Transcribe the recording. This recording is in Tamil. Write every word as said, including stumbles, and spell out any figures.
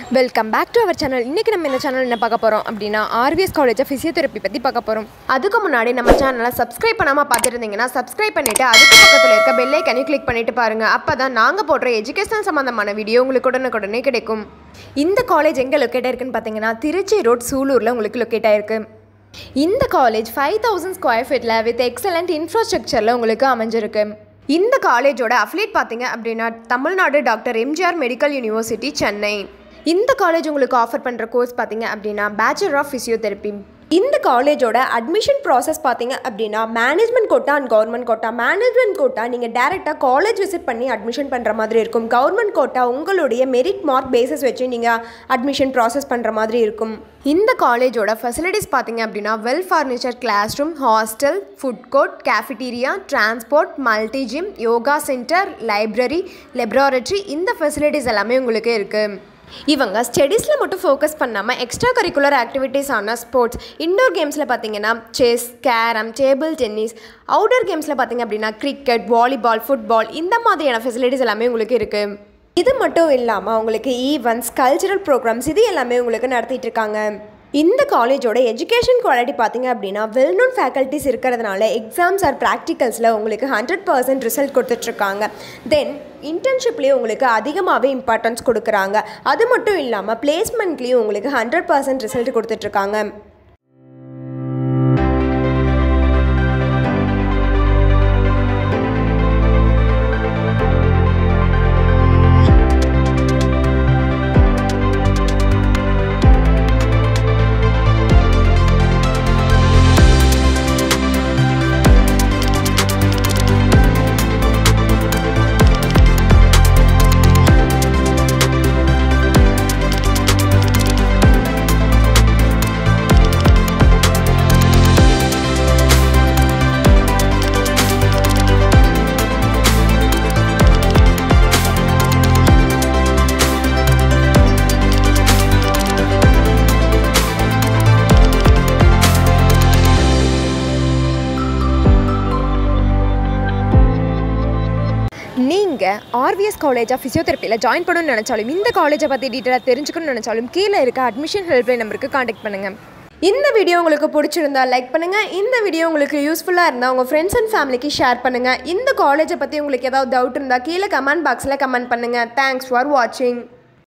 Welcome back to our channel. இன்றைக்கி நம்ம இந்த சேனல் என்ன பார்க்க போகிறோம் அப்படின்னா ஆர்விஎஸ் காலேஜ் ஃபிசியோதெரப்பி பற்றி பார்க்க போகிறோம். அதுக்கு முன்னாடி நம்ம சேனலை சப்ஸ்கிரைப் பண்ணாமல் பார்த்துருந்தீங்கன்னா சப்ஸ்கிரைப் பண்ணிவிட்டு அதுக்கு பக்கத்தில் இருக்க பெல் ஐக்கனையும் கிளிக் பண்ணிவிட்டு பாருங்கள். அப்போ தான் நாங்கள் போடுற எஜுகேஷன் சம்மந்தமான வீடியோ உங்களுக்கு உடனுக்குடனே கிடைக்கும். இந்த காலேஜ் எங்கே லொக்கேட் ஆயிருக்குன்னு பார்த்தீங்கன்னா திருச்சி ரோட் சூலூரில் உங்களுக்கு லொக்கேட் ஆயிருக்கு. இந்த காலேஜ் ஃபைவ் தௌசண்ட் ஸ்கொயர் ஃபீட்டில் வித் எக்ஸலண்ட் இன்ஃப்ராஸ்ட்ரக்சரில் உங்களுக்கு அமைஞ்சிருக்கு. இந்த காலேஜோட அஃபிலியேட் பார்த்தீங்க அப்படின்னா Tamil Nadu doctor MGR medical university Chennai. இந்த காலேஜ் உங்களுக்கு ஆஃபர் பண்ணுற கோர்ஸ் பார்த்தீங்க அப்படின்னா பேச்சுலர் ஆஃப் ஃபிசியோதெரப்பி. இந்த காலேஜோட அட்மிஷன் ப்ராசஸ் பார்த்தீங்க அப்படின்னா management quota and government quota. Management quota நீங்கள் டேரெக்டாக காலேஜ் விசிட் பண்ணி அட்மிஷன் பண்ணுற மாதிரி இருக்கும். கவர்மெண்ட் கோட்டா உங்களுடைய மெரிட் மார்க் பேஸஸ் வச்சு நீங்கள் அட்மிஷன் ப்ராசஸ் பண்ணுற மாதிரி இருக்கும். இந்த காலேஜோட ஃபெசிலிட்டிஸ் பார்த்தீங்க அப்படின்னா well furniture classroom, hostel, food court, cafeteria, transport, multi gym, yoga centre, library, laboratory, இந்த ஃபெசிலிட்டிஸ் எல்லாமே உங்களுக்கு இருக்குது. இவங்க ஸ்டடீஸில் மட்டும் ஃபோக்கஸ் பண்ணாமல் எக்ஸ்ட்ரா கரிக்குலர் ஆக்டிவிட்டீஸான ஸ்போர்ட்ஸ், இன்டோர் கேம்ஸில் பார்த்தீங்கன்னா chess, carrom, table tennis, outdoor கேம்ஸில் பார்த்தீங்க அப்படின்னா கிரிக்கெட், வாலிபால், ஃபுட்பால், இந்த மாதிரியான ஃபெசிலிட்டிஸ் எல்லாமே உங்களுக்கு இருக்குது. இது மட்டும் இல்லாமல் உங்களுக்கு ஈவெண்ட்ஸ், கல்ச்சுரல் ப்ரோக்ராம்ஸ் இது எல்லாமே உங்களுக்கு நடத்திட்டு இருக்காங்க. இந்த காலேஜோட எஜுகேஷன் குவாலிட்டி பார்த்தீங்க அப்படின்னா வெல் நோன் ஃபேக்கல்ட்டிஸ் இருக்கிறதுனால எக்ஸாம்ஸ் ஆர் ப்ராக்டிகல்ஸில் உங்களுக்கு ஹண்ட்ரட் பர்சன்ட் ரிசல்ட் கொடுத்துட்ருக்காங்க. தென் இன்டர்ன்ஷிப்லேயும் உங்களுக்கு அதிகமாகவே இம்பார்ட்டன்ஸ் கொடுக்குறாங்க. அது மட்டும் இல்லாமல் பிளேஸ்மெண்ட்லேயும் உங்களுக்கு ஹண்ட்ரட் பர்சன்ட் ரிசல்ட் கொடுத்துட்ருக்காங்க. நீங்கள் ஆர்விஎஸ் காலேஜ் ஆஃப் ஃபிசியோதெரப்பியில் ஜாயின் பண்ணணும்னு நினச்சாலும் இந்த காலேஜை பற்றி டீட்டெயிலாக தெரிஞ்சுக்கணும்னு நினச்சாலும் கீழே இருக்க அட்மிஷன் ஹெல்ப்லைன் நம்பருக்கு காண்டாக்ட் பண்ணுங்கள். இந்த வீடியோ உங்களுக்கு பிடிச்சிருந்தா லைக் பண்ணுங்கள். இந்த வீடியோ உங்களுக்கு யூஸ்ஃபுல்லாக இருந்தால் உங்கள் ஃப்ரெண்ட்ஸ் அண்ட் ஃபேமிலிக்கு ஷேர் பண்ணுங்கள். இந்த காலேஜை பற்றி உங்களுக்கு ஏதாவது டவுட் இருந்தால் கீழே கமெண்ட் பாக்ஸில் கமெண்ட் பண்ணுங்கள். தேங்க்ஸ் ஃபார் வாட்சிங்.